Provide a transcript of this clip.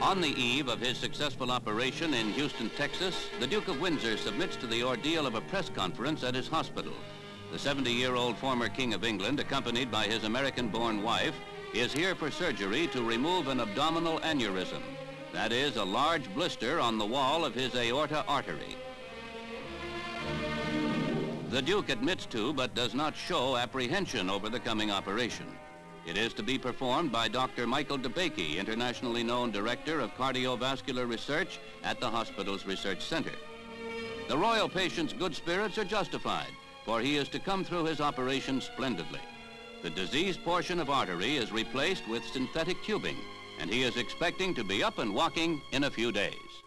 On the eve of his successful operation in Houston, Texas, the Duke of Windsor submits to the ordeal of a press conference at his hospital. The 70-year-old former King of England, accompanied by his American-born wife, is here for surgery to remove an abdominal aneurysm. That is, a large blister on the wall of his aorta artery. The Duke admits to, but does not show, apprehension over the coming operation. It is to be performed by Dr. Michael DeBakey, internationally known director of cardiovascular research at the hospital's research center. The royal patient's good spirits are justified, for he is to come through his operation splendidly. The diseased portion of artery is replaced with synthetic tubing, and he is expecting to be up and walking in a few days.